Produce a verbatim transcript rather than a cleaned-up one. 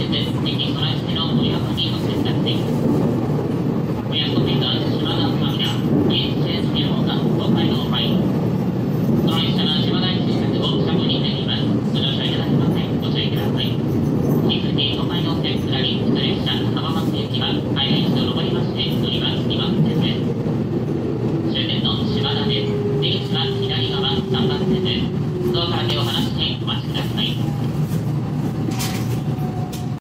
て駅備え付けのご利用にご選択できます。We are moving on to Shimada Terminal. Please change your order for final line. この列車は島田駅近くを車庫に入ります。ご乗車いただきません。ご注意ください。引き続き東海道線下り普通列車浜松駅は海外一度上りまして乗り場にばん線です。終点の島田です。出口は左側さんばん線です。